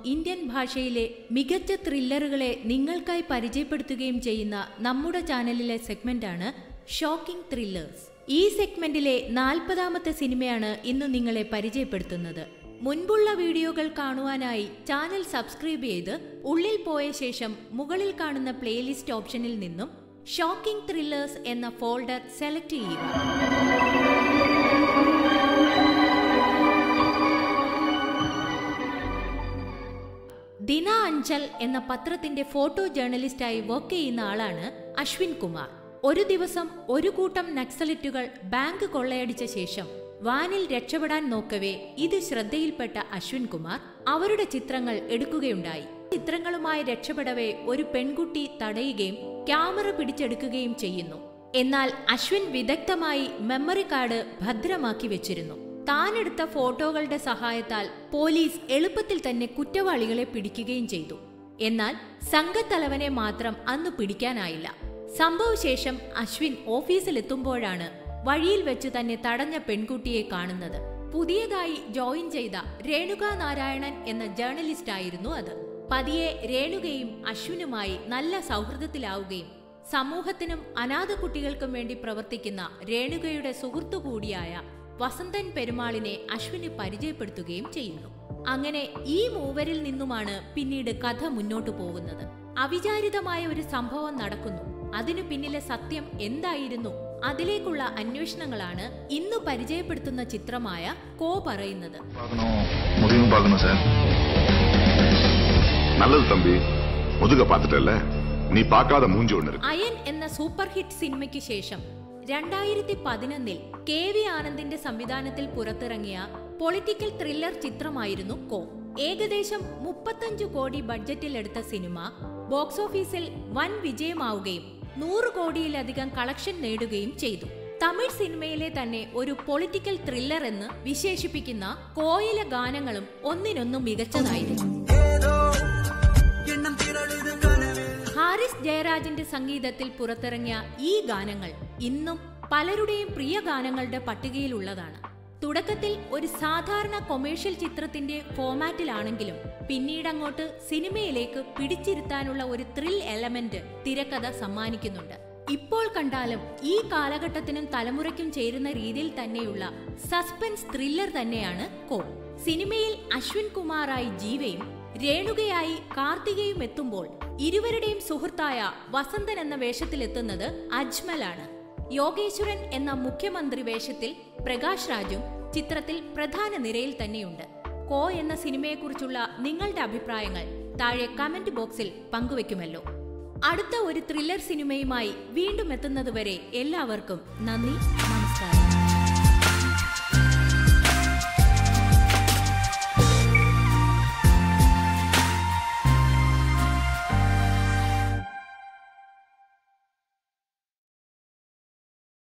Indian ഭാഷയിലെ മികച്ച ത്രില്ലറുകളെ നിങ്ങൾക്കായി പരിചയപ്പെടുത്തുകയും ചെയ്യുന്ന നമ്മുടെ ചാനലിലെ സെഗ്മെന്റാണ് ഷോക്കിംഗ് ത്രില്ലേഴ്സ്. ഈ സെഗ്മെന്റിലെ 40ാമത്തെ സിനിമയാണ് ഇന്ന് നിങ്ങളെ പരിചയപ്പെടുത്തുന്നത്. മുൻപുള്ള വീഡിയോകൾ കാണുവാനായി ചാനൽ സബ്സ്ക്രൈബ് ചെയ്ത് ഉള്ളിൽ പോയ ശേഷം മുകളിൽ കാണുന്ന പ്ലേലിസ്റ്റ് ഓപ്ഷനിൽ നിന്നും ഷോക്കിംഗ് ത്രില്ലേഴ്സ് എന്ന ഫോൾഡർ സെലക്ട് ചെയ്യുക. ദിന അഞ്ചൽ എന്ന പത്രത്തിന്റെ ഫോട്ടോ ജേർണലിസ്റ്റായി വർക്ക് ചെയ്യുന്ന ആളാണ് അശ്വിൻ കുമാർ. ഒരു ദിവസം ഒരു കൂട്ടം നക്സലിറ്റുകൾ ബാങ്ക് കൊള്ളയടിച്ച ശേഷം വാനിൽ രക്ഷപ്പെടാൻ നോക്കവേ ഇത് ശ്രദ്ധയിൽപ്പെട്ട അശ്വിൻ കുമാർ അവരുടെ ചിത്രങ്ങൾ എടുക്കുകയുണ്ടായി. ചിത്രങ്ങളുമായി രക്ഷപ്പെടവേ ഒരു പെൺകുട്ടി തടയുകയും ക്യാമറ പിടിച്ചെടുക്കുകയും ചെയ്യുന്നു. എന്നാൽ അശ്വിൻ വിദഗ്ധമായി മെമ്മറി കാർഡ് ഭദ്രമാക്കി വെച്ചിരുന്നു. താനെടുത്ത ഫോട്ടോകളുടെ സഹായത്താൽ പോലീസ് എളുപ്പത്തിൽ തന്നെ കുറ്റവാളികളെ പിടിക്കുകയും ചെയ്തു. എന്നാൽ സംഘത്തലവനെ മാത്രം അന്ന് പിടിക്കാനായില്ല. സംഭവശേഷം അശ്വിൻ ഓഫീസിലെത്തുമ്പോഴാണ് വഴിയിൽ വെച്ച് തന്നെ തടഞ്ഞ പെൺകുട്ടിയെ കാണുന്നത്. പുതിയതായി ജോയിൻ ചെയ്ത രേണുക നാരായണൻ എന്ന ജേർണലിസ്റ്റായിരുന്നു അത്. പതിയെ രേണുകയും അശ്വിനുമായി നല്ല സൗഹൃദത്തിലാവുകയും സമൂഹത്തിനും അനാഥ കുട്ടികൾക്കും വേണ്ടി പ്രവർത്തിക്കുന്ന രേണുകയുടെ സുഹൃത്തു കൂടിയായ വസന്തൻ പെരുമാളിനെ അശ്വിന് പരിചയപ്പെടുത്തുകയും ചെയ്യുന്നു. അങ്ങനെ ഈ മൂവരിൽ നിന്നുമാണ് പിന്നീട് കഥ മുന്നോട്ടു പോകുന്നത്. അവിചാരിതമായ ഒരു സംഭവം നടക്കുന്നു. അതിനു പിന്നിലെ സത്യം എന്തായിരുന്നു? അതിലേക്കുള്ള അന്വേഷണങ്ങളാണ് ഇന്ന് പരിചയപ്പെടുത്തുന്ന ചിത്രമായ കോ പറയുന്നത്. അയൻ എന്ന സൂപ്പർ ഹിറ്റ് സിനിമയ്ക്ക് ശേഷം 2011 KV ആനന്ദിന്റെ സംവിധാനത്തിൽ പുറത്തിറങ്ങിയ പൊളിറ്റിക്കൽ ത്രില്ലർ ചിത്രമായിരുന്നു കോ. ഏകദേശം 35 കോടി ബഡ്ജറ്റിൽ എടുത്ത സിനിമ ബോക്സ് ഓഫീസിൽ വൻ വിജയമാവുകയും 100 കോടിയിലധികം കളക്ഷൻ നേടുകയും ചെയ്തു. തമിഴ് സിനിമയിലെ തന്നെ ഒരു പൊളിറ്റിക്കൽ ത്രില്ലർ എന്ന് വിശേഷിപ്പിക്കുന്ന കോയിലെ ഗാനങ്ങളും ഒന്നിനൊന്നും മികച്ചതായിരുന്നു. ഹാരിസ് ജയരാജിന്റെ സംഗീതത്തിൽ പുറത്തിറങ്ങിയ ഈ ഗാനങ്ങൾ ഇന്നും പലരുടെയും പ്രിയ ഗാനങ്ങളുടെ പട്ടികയിലുള്ളതാണ്. തുടക്കത്തിൽ ഒരു സാധാരണ കൊമേഴ്ഷ്യൽ ചിത്രത്തിന്റെ ഫോമാറ്റിലാണെങ്കിലും പിന്നീടങ്ങോട്ട് സിനിമയിലേക്ക് പിടിച്ചിരുത്താനുള്ള ഒരു ത്രിൽ എലമെന്റ് തിരക്കഥ സമ്മാനിക്കുന്നുണ്ട്. ഇപ്പോൾ കണ്ടാലും ഈ കാലഘട്ടത്തിനും തലമുറയ്ക്കും ചേരുന്ന രീതിയിൽ തന്നെയുള്ള സസ്പെൻസ് ത്രില്ലർ തന്നെയാണ് കോ. സിനിമയിൽ അശ്വിൻ കുമാറായി ജീവയും രേണുകയായി കാർത്തികയും എത്തുമ്പോൾ ഇരുവരുടെയും സുഹൃത്തായ വസന്തൻ എന്ന വേഷത്തിലെത്തുന്നത് അജ്മലാണ്. യോഗേശ്വരൻ എന്ന മുഖ്യമന്ത്രി വേഷത്തിൽ പ്രകാശ് രാജും ചിത്രത്തിൽ പ്രധാന നിരയിൽ തന്നെയുണ്ട്. കോ എന്ന സിനിമയെക്കുറിച്ചുള്ള നിങ്ങളുടെ അഭിപ്രായങ്ങൾ താഴെ കമന്റ് ബോക്സിൽ പങ്കുവെക്കുമല്ലോ. അടുത്ത ഒരു ത്രില്ലർ സിനിമയുമായി വീണ്ടും എത്തുന്നതുവരെ എല്ലാവർക്കും നന്ദി, നമസ്കാരം.